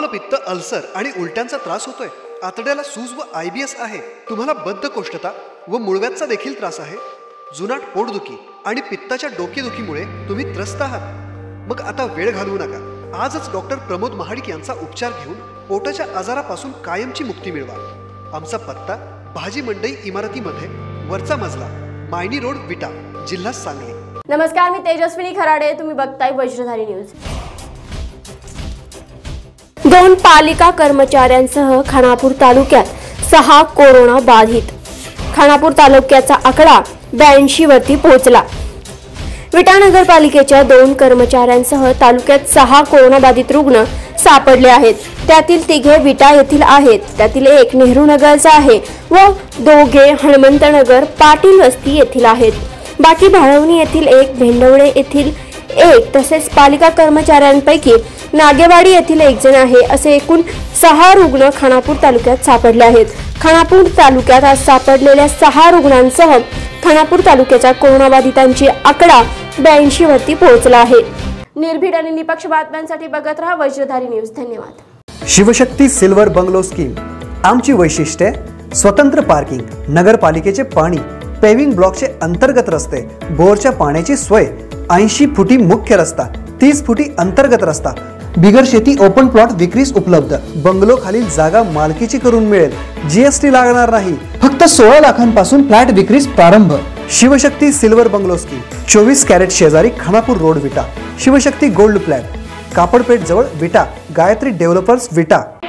आम्लपित्त, ulcer आणि उलट्यांचा त्रास होतोय, आतड्याला सूज व IBS आहे, तुम्हाला बद्धकोष्ठता व मुळव्याचा देखील त्रास आहे, जुनाट पोटदुखी आणि पित्ताच्या डोकेदुखीमुळे तुम्ही त्रस्त आहात, मग आता वेळ घालवू नका. आजच डॉक्टर प्रमोद महाडिक यांचा उपचार घेऊन पोटाच्या आजारापासून कायमची मुक्ती मिळवा. आमचा पत्ता भाजी मंडई इमारतीमध्ये, वरचा मजला, मायनी रोड, विटा, जिल्हा सांगली. नमस्कार, मी तेजस्विनी खराडे. तुम्ही बघताय वज्रधारी न्यूज. 2 पालिका कर्मचाऱ्यांसह खानापूर तालुक्यात 6 कोरोना बाधित. खानापूर तालुक्याचा आकडा 82 वरती पोहोचला. विटा नगरपालिकेच्या 2 कर्मचाऱ्यांसह तालुक्यात 6 कोरोना बाधित रुग्ण सापडले आहेत. त्यातील 3 विटा येथील आहेत, त्यातील 1 नेहरू नगरचा आहे व 2 हनुमंतनगर पाटील वस्ती येथील आहेत. बाकी भाळवणी येथील 1, भेंडवडे येथील 1 तसेच पालिका कर्मचाऱ्यांपैकी नागेवाडी येथील 1 जण आहे. असे एकूण 6 रुग्ण खानापूर तालुक्यात सापडले आहेत. खानापूर तालुक्यात आज सापडलेल्या 6 रुग्णांसह खानापूर तालुक्याच्या कोरोनाबाधितांची आकडा 82 वरती पोहोचला आहे. निर्भीड आणि निपक्ष बातम्यांसाठी बघत रहा वज्रधारी न्यूज. धन्यवाद. Shivshakti silver bungalow scheme. आमची वैशिष्ट्ये: स्वतंत्र पार्किंग, नगरपालिकेचे पाणी, पेविंग ब्लॉकचे अंतर्गत रस्ते, बोरच्या पाण्याची सोय, 80 फुटी मुख्य रस्ता, 30 फुटी अंतर्गत रस्ता, बिगर शेती ओपन प्लॉट विक्रीस उपलब्ध. बंगलो खालील जागा मालकीची करून मिळेल, GST लागणार नाही. फक्त 16 लाखांपासून फ्लॅट विक्रीस प्रारंभ. Shivshakti silver bungalow scheme, 24 carat शेजारी, खानापूर रोड, विटा. शिवशक्ती गोल्ड फ्लॅट, कापडपेठ जवळ, विटा. गायत्री डेव्हलपर्स, विटा.